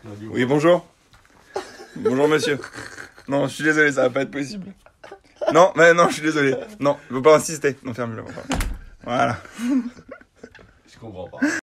Oui, bonjour. Bonjour, monsieur. Non, je suis désolé, ça va pas être possible. Non, mais non, je suis désolé. Non, je veux pas insister. Non, ferme-le. Voilà. Je comprends pas.